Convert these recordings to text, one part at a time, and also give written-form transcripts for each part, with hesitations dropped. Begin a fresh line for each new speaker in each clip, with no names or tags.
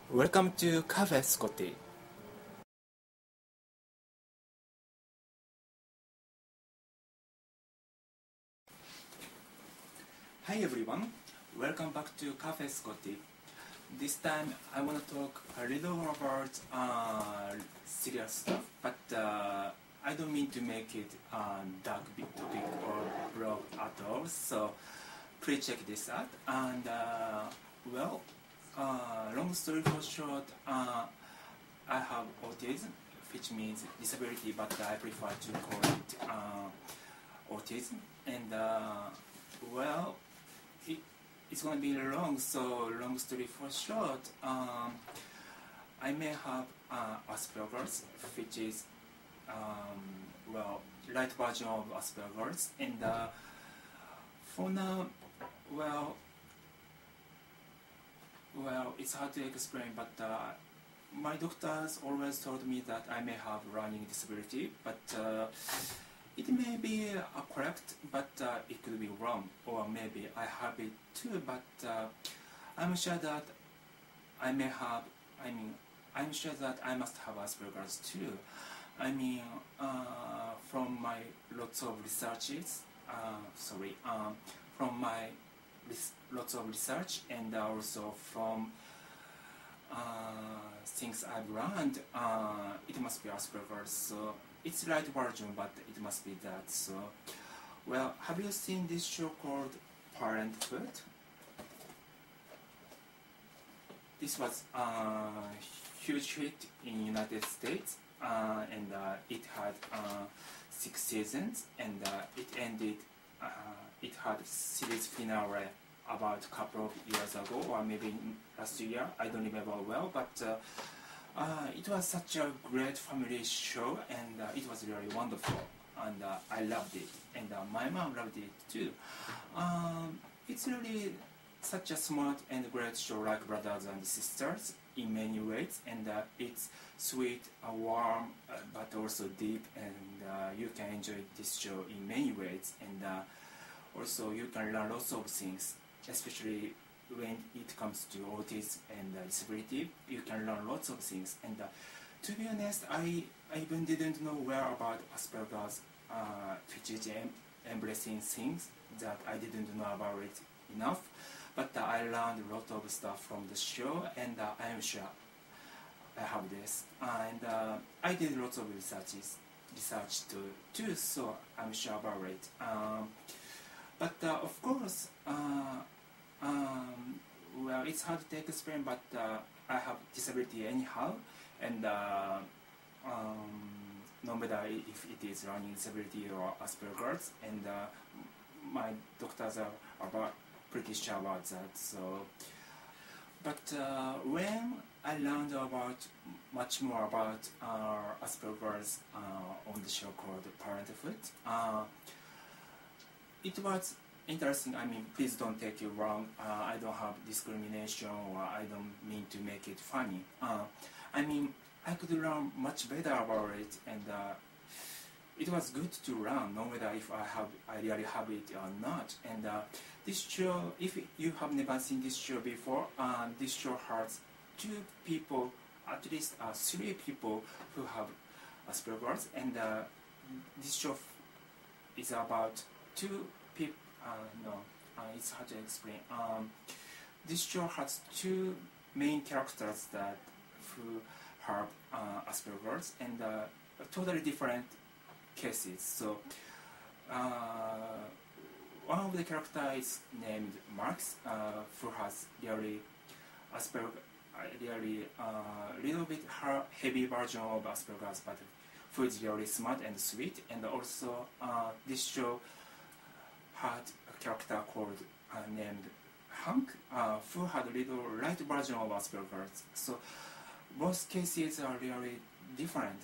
Welcome to Cafe Scotty. Hi everyone, welcome back to Cafe Scotty. This time I want to talk a little about serious stuff, but I don't mean to make it dark big topic or blog at all, so please check this out. And long story for short, I have autism, which means disability, but I prefer to call it autism. And it's going to be long, so long story for short, I may have Asperger's, which is light version of Asperger's, and for now, it's hard to explain, but my doctors always told me that I may have learning disability, but it may be correct, but it could be wrong, or maybe I have it too, but I'm sure that I'm sure that I must have Asperger's too. From my lots of researches, from my lots of research, and also from things I've learned, it must be Asperger's. So it's light version, but it must be that. So, have you seen this show called Parenthood? This was a huge hit in United States, and it had 6 seasons, and it ended. It had series finale about a couple of years ago, or maybe last year. I don't remember well, but it was such a great family show, and it was really wonderful, and I loved it, and my mom loved it too. It's really such a smart and great show, like brothers and sisters in many ways, and it's sweet, warm, but also deep, and you can enjoy this show in many ways, and also you can learn lots of things, especially when it comes to autism and disability. You can learn lots of things, and to be honest, I even didn't know where about Asperger's, which is embracing things that I didn't know about it enough, but I learned a lot of stuff from the show, and I am sure I have this, and I did lots of research too, so I'm sure about it. But of course, it's hard to explain, but I have disability anyhow, and no matter if it is learning disability or Asperger's, and my doctors are pretty sure about that. So, but when I learned much more about Asperger's on the show called Parenthood, it was interesting. Please don't take it wrong. I don't have discrimination, or I don't mean to make it funny. I could learn much better about it, and it was good to learn, no matter if I really have it or not. And this show, if you have never seen this show before, this show has 2 people, at least 3 people who have Asperger's, and this show is about 2 people. It's hard to explain. This show has 2 main characters who have Asperger's, and totally different cases. So one of the characters is named Max, who has really little bit heavy version of Asperger's, but who is really smart and sweet. And also this show had a character called named Hank, who had a little light version of Asperger's. So both cases are really different.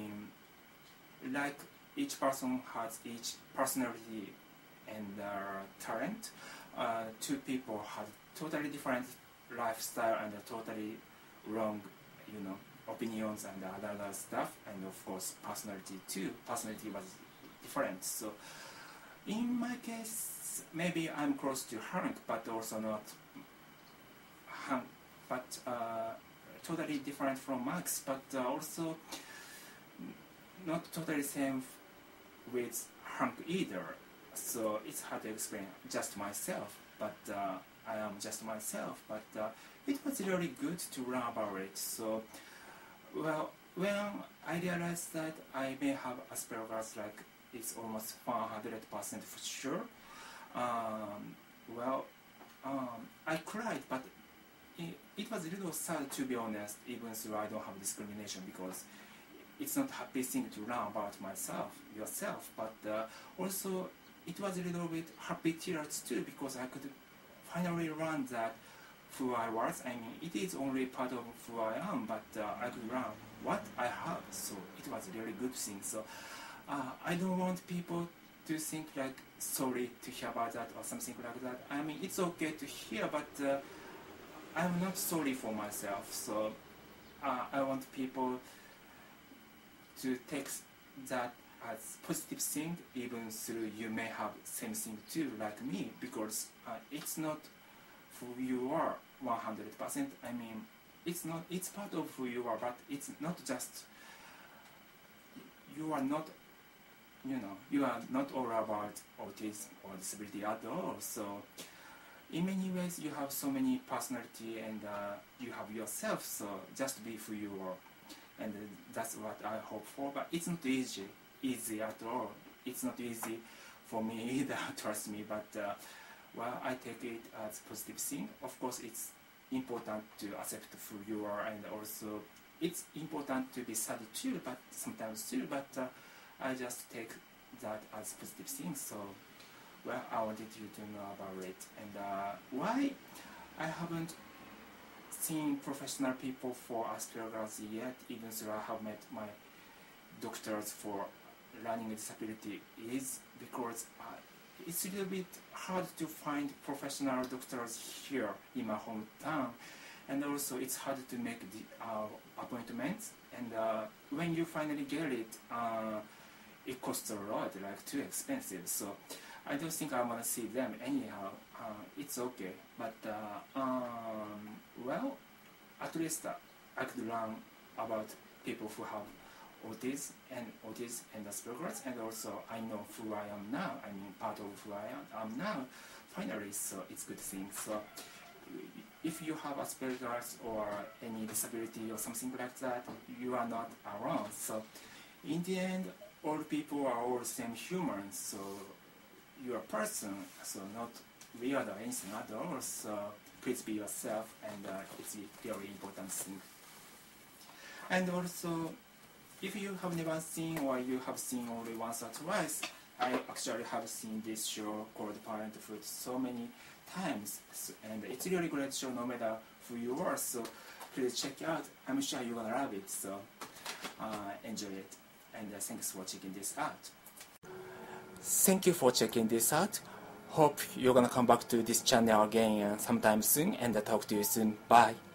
Like each person has each personality and talent. 2 people had totally different lifestyle and totally wrong, opinions and other stuff, and of course personality too. Personality was different. So in my case, maybe I'm close to Hank, but also not Hank. But totally different from Max, but also not totally same with Hank either. So it's hard to explain. Just myself, but I am just myself. But it was really good to learn about it. So, well, when I realized that I may have Asperger's, like it's almost 100% for sure. I cried, but it was a little sad, to be honest, even though I don't have discrimination, because it's not a happy thing to learn about yourself, but also it was a little bit happy tears too, because I could finally learn that who I was. I mean, it is only part of who I am, but I could learn what I have, so it was a really good thing. So I don't want people to think like sorry to hear about that or something like that. I mean, it's okay to hear, but I'm not sorry for myself. So I want people to take that as positive thing, even though you may have same thing too, like me, because it's not who you are 100%. I mean, it's part of who you are, but it's not just, you are not, you are not all about autism or disability at all. So in many ways you have so many personality, and you have yourself, so just be who you are. And that's what I hope for, but it's not easy at all. It's not easy for me either, trust me, but well, I take it as a positive thing. Of course, it's important to accept who you are, and also it's important to be sad too, but sometimes too, but I just take that as a positive thing. So, well, I wanted you to know about it. And why I haven't seen professional people for Asperger's yet, even though I have met my doctors for learning disability, is because it's a little bit hard to find professional doctors here in my hometown, and also it's hard to make the appointments, and when you finally get it, it costs a lot, like too expensive. So I don't think I want to see them anyhow. It's okay, but well, at least I could learn about people who have autism and Asperger's, and also I know who I am now. I mean, part of who I am now, finally. So it's a good thing. So if you have Asperger's or any disability or something like that, you are not alone. So in the end, all people are all the same humans. So you are a person, so not weird or anything at all. So please be yourself, and it's a very important thing. And also, if you have never seen, or you have seen only once or twice, I actually have seen this show called Parenthood so many times, and it's a really great show no matter who you are, so please check it out. I'm sure you're gonna love it, so enjoy it, and thanks for checking this out. Thank you for checking this out. Hope you're gonna come back to this channel again sometime soon, and talk to you soon. Bye.